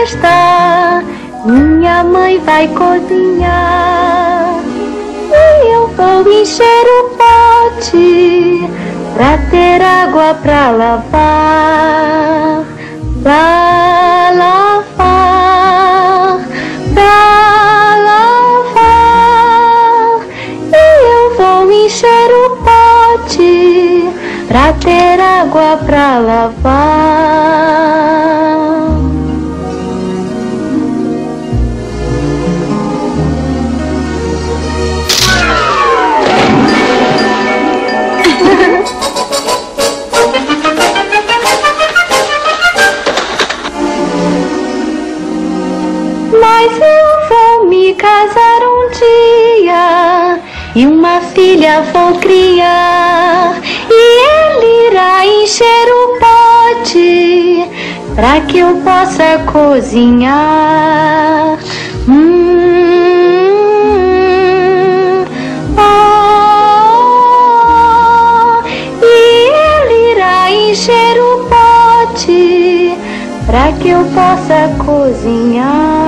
sexta, minha mãe vai cozinhar e eu vou encher o pote pra ter água pra lavar, pra lavar, pra lavar. E eu vou encher o pote pra ter água pra lavar. Mas eu vou me casar um dia e uma filha vou criar, e ele irá encher o pote pra que eu possa cozinhar. E ele irá encher o pote pra que eu possa cozinhar.